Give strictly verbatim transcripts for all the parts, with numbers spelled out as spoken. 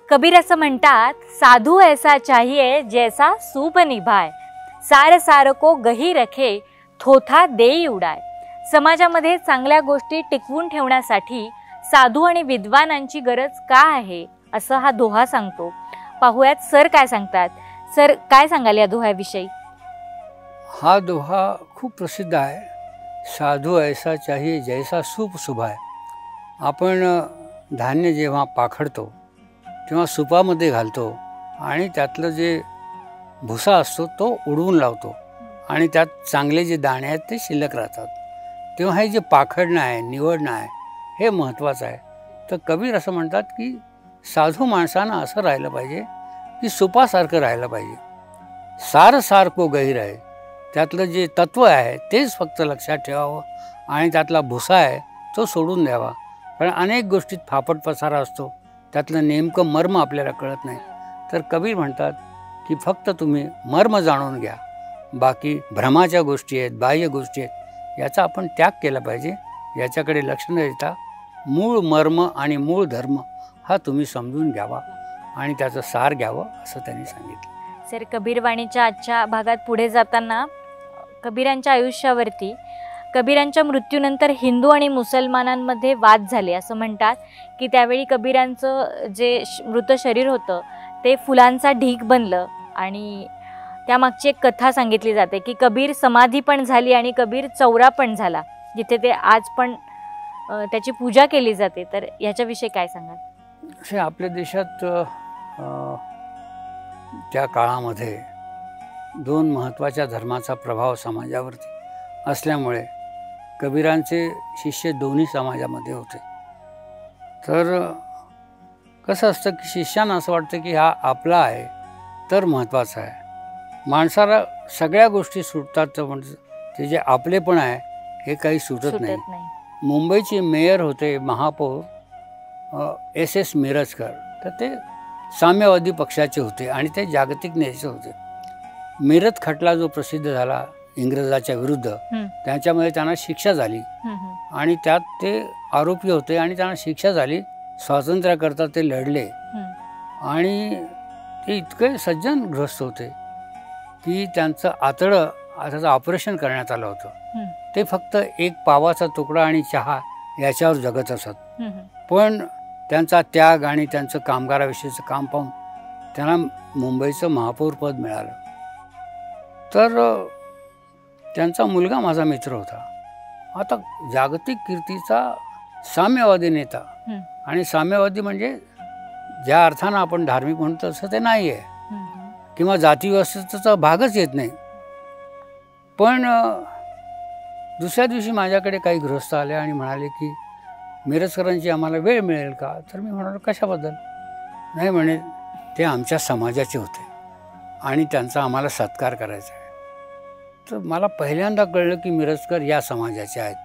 कबीर असं म्हणतात, साधू ऐसा चाहिए जैसा सूप निभाय, सार सार को गही रखे, थोथा देई उडाय. समाजामध्ये चांगल्या गोष्टी टिकवून ठेवण्यासाठी साधू आणि विद्वानांची गरज का आहे असं हा दोहा सांगतो. पाहूयात सर काय सांगतात. सर, काय सांगाल या दोह्याविषयी? हा दोहा खूप प्रसिद्ध आहे. साधू ऐसा चाहिए जैसा सूप सुभाय. आपण धान्य जेव्हा पाखडतो तेव्हा सुपामध्ये घालतो आणि त्यातलं जे भुसा असतो तो उडवून लावतो आणि त्यात चांगले जे दाणे आहेत ते शिल्लक राहतात. तेव्हा हे जे पाखडणं आहे, निवडणं आहे, हे महत्त्वाचं आहे. तर कबीर असं म्हणतात की साधू माणसानं असं राहिलं पाहिजे की सुपासारखं राहिलं पाहिजे. सार सार को गहीर आहे, त्यातलं जे तत्त्व आहे तेच फक्त लक्षात ठेवावं आणि त्यातला भुसा आहे तो सोडून द्यावा. कारण अनेक गोष्टीत फापट पसारा असतो, त्यातलं नेमकं मर्म आपल्याला कळत नाही. तर कबीर म्हणतात की फक्त तुम्ही मर्म जाणून घ्या, बाकी भ्रमाच्या गोष्टी आहेत, बाह्य गोष्टी आहेत, याचा आपण त्याग केला पाहिजे. याच्याकडे लक्ष न देता मूळ मर्म आणि मूळ धर्म हा तुम्ही समजून घ्यावा आणि त्याचं सार घ्यावं असं त्यांनी सांगितलं. सर, कबीरवाणीच्या आजच्या भागात पुढे जाताना कबीरांच्या आयुष्यावरती, कबीरांच्या मृत्यूनंतर हिंदू आणि मुसलमानांमध्ये वाद झाले असं म्हणतात की त्यावेळी कबीरांचं जे मृत शरीर होतं ते फुलांचा ढीग बनलं आणि त्यामागची एक कथा सांगितली जाते की कबीर समाधी पण झाली आणि कबीर चौरा पण झाला, जिथे ते आज पण त्याची पूजा केली जाते. तर याच्याविषयी काय सांगाल? असे आपल्या देशात त्या काळामध्ये दोन महत्त्वाच्या धर्माचा प्रभाव समाजावरती असल्यामुळे कबीरांचे शिष्य दोन्ही समाजामध्ये होते. तर कसं असतं की शिष्यांना असं वाटतं की हा आपला आहे तर महत्त्वाचा आहे. माणसाला सगळ्या गोष्टी सुटतात, तर म्हणजे ते जे आपलेपण आहे हे काही सुटत नाही. मुंबईचे मेयर होते महापौर एस एस मिरजकर, तर ते साम्यवादी पक्षाचे होते आणि ते जागतिक नेते होते. मिरज खटला जो प्रसिद्ध झाला इंग्रजाच्या विरुद्ध, त्याच्यामध्ये त्यांना शिक्षा झाली आणि त्यात ते आरोपी होते आणि त्यांना शिक्षा झाली. स्वातंत्र्याकरता ते लढले आणि ते इतके सज्जन ग्रस्त होते की त्यांचं आतडं त्याचं ऑपरेशन करण्यात आलं होतं. ते फक्त एक पावाचा तुकडा आणि चहा याच्यावर जगत असत. पण त्यांचा त्याग आणि त्यांचं कामगाराविषयीचं काम पाहून त्यांना मुंबईचं महापौरपद मिळालं. तर त्यांचा मुलगा माझा मित्र होता. आता जागतिक कीर्तीचा साम्यवादी नेता, आणि साम्यवादी म्हणजे ज्या अर्थानं आपण धार्मिक म्हणतो तसं ते नाही आहे किंवा जातीव्यवस्थेचा भागच येत नाही. पण दुसऱ्या दिवशी माझ्याकडे काही गृहस्थ आले आणि म्हणाले की मिरजकरांची आम्हाला वेळ मिळेल का? तर मी म्हणालो कशाबद्दल? नाही म्हणे, ते आमच्या समाजाचे होते आणि त्यांचा आम्हाला सत्कार करायचा आहे. तर मला पहिल्यांदा कळलं की मिरजकर या समाजाचे आहेत.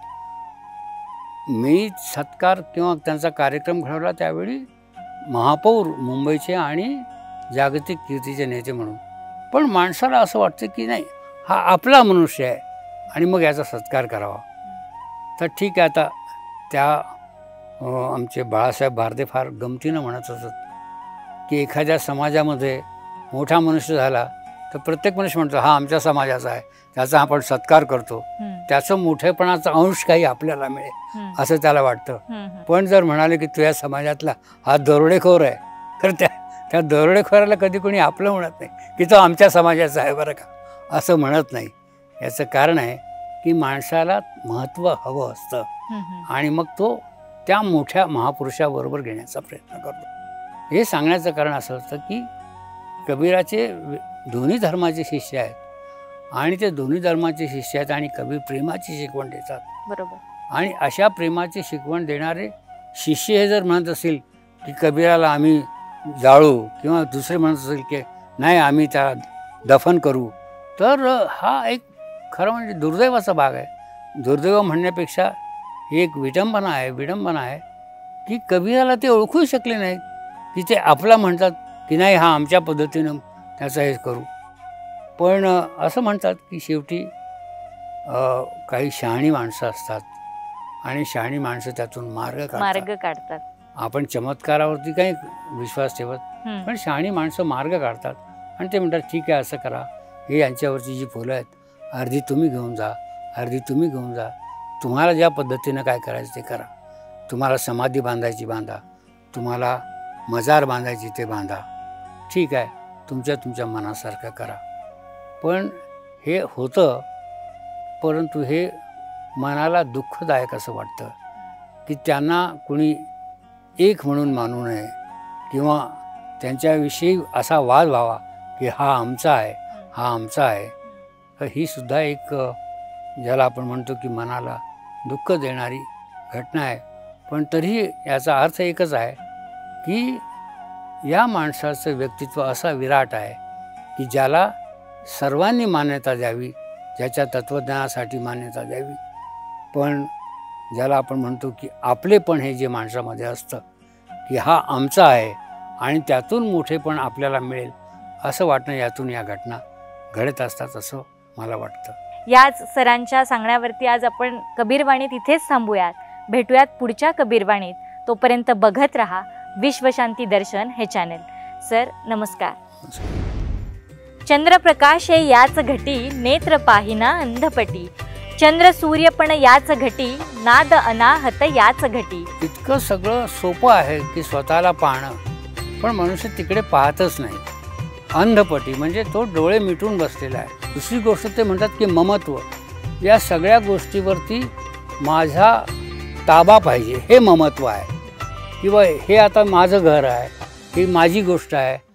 मी सत्कार किंवा त्यांचा कार्यक्रम घडवला त्यावेळी महापौर मुंबईचे आणि जागतिक कीर्तीचे नेते म्हणून. पण माणसाला असं वाटतं की नाही, हा आपला मनुष्य आहे आणि मग याचा सत्कार करावा. तर ठीक आहे. आता त्या आमचे बाळासाहेब भारदे फार गमतीनं म्हणत असत की एखाद्या समाजामध्ये मोठा मनुष्य झाला तर प्रत्येक मनुष्य म्हणतो हा आमच्या समाजाचा आहे, त्याचा आपण सत्कार करतो, त्याचं मोठेपणाचा अंश काही आपल्याला मिळेल असं त्याला वाटतं. पण जर म्हणाले की तुझ्या समाजातला हा दरोडेखोर आहे, तर त्या त्या दरोडेखोराला कधी कोणी आपलं म्हणत नाही की तो आमच्या समाजाचा आहे बरं का, असं म्हणत नाही. याचं कारण आहे की माणसाला महत्त्व हवं असतं आणि मग तो त्या मोठ्या महापुरुषाबरोबर घेण्याचा प्रयत्न करतो. हे सांगण्याचं कारण असं असतं की कबीराचे दोन्ही धर्माचे शिष्य आहेत आणि ते दोन्ही धर्माचे शिष्य आहेत आणि कबीर प्रेमाची शिकवण देतात. बरोबर. आणि अशा प्रेमाची शिकवण देणारे शिष्य हे जर म्हणत असतील की कबीराला आम्ही जाळू किंवा दुसरे म्हणत असेल की नाही आम्ही त्याला दफन करू, तर हा एक खरं म्हणजे दुर्दैवाचा भाग आहे. दुर्दैव म्हणण्यापेक्षा ही एक विडंबना आहे विडंबना आहे की कबीराला ते ओळखू शकले नाहीत की ते आपला म्हणतात की नाही हा आमच्या पद्धतीनं त्याचं हे करू. पण असं म्हणतात की शेवटी काही शहाणी माणसं असतात आणि शहाणी माणसं त्यातून मार्ग मार्ग काढतात. आपण चमत्कारावरती काही विश्वास ठेवत, हम्म. पण शहाणी माणसं मार्ग काढतात आणि ते म्हणतात ठीक आहे असं करा, हे यांच्यावरची जी फुलं आहेत अर्धी तुम्ही घेऊन जा, अर्धी तुम्ही घेऊन जा, तुम्हाला ज्या पद्धतीनं काय करायचं ते करा, तुम्हाला समाधी बांधायची बांधा, तुम्हाला मजार बांधायची ते बांधा, ठीक आहे तुमच्या तुमच्या मनासारखं करा. पण हे होतं, परंतु हे मनाला दुःखदायक असं वाटतं की त्यांना कुणी एक म्हणून मानू नये किंवा त्यांच्याविषयी असा वाद व्हावा की हा आमचा आहे, हा आमचा आहे. तर ही सुद्धा एक ज्याला आपण म्हणतो की मनाला दुःख देणारी घटना आहे. पण तरीही याचा अर्थ एकच आहे की या माणसाचं व्यक्तित्व असा विराट आहे की ज्याला सर्वांनी मान्यता द्यावी, ज्याच्या तत्त्वज्ञानासाठी मान्यता द्यावी, पण ज्याला आपण म्हणतो की आपलेपण हे जे माणसामध्ये असतं की हा आमचा आहे आणि त्यातून मोठेपण आपल्याला मिळेल असं वाटणं, यातून या घटना घडत असतात असं मला वाटतं. याच सरांच्या सांगण्यावरती आज आपण कबीरवाणीत इथेच थांबूयात. भेटूयात पुढच्या कबीरवाणीत. तोपर्यंत बघत रहा विश्वशांती दर्शन हे चॅनल. सर नमस्कार. चंद्रप्रकाश हे याच घटी, नेत्र पाहिना अंधपटी, चंद्र सूर्य पण याच घटी, नाद अनाहत याच घटी. इतकं सगळं सोपं आहे की स्वतःला पाहणं, पण मनुष्य तिकडे पाहतच नाही. अंधपटी म्हणजे तो डोळे मिटून बसलेला आहे. दुसरी गोष्ट ते म्हणतात की ममत्व, या सगळ्या गोष्टीवरती माझा ताबा पाहिजे, हे ममत्व आहे. किंवा हे आता माझं घर आहे, ही माझी गोष्ट आहे,